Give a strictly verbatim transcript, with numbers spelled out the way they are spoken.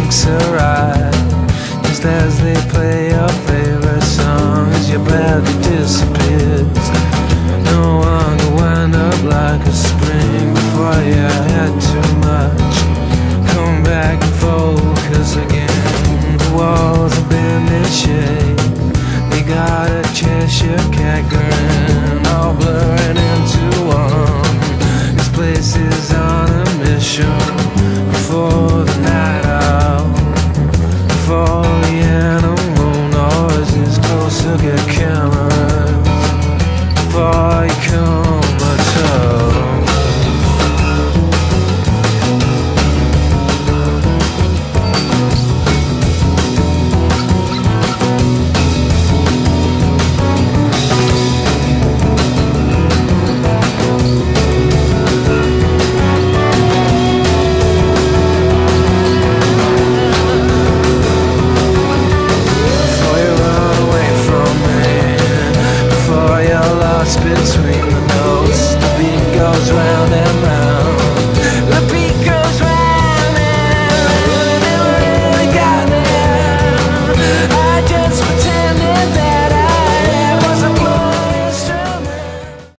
takes a ride. Just as they play your favorite song, as your body disappears. No one will wind up like a spring before you had too much. Come back and focus again. The walls have been in shade. They got a Cheshire cat girl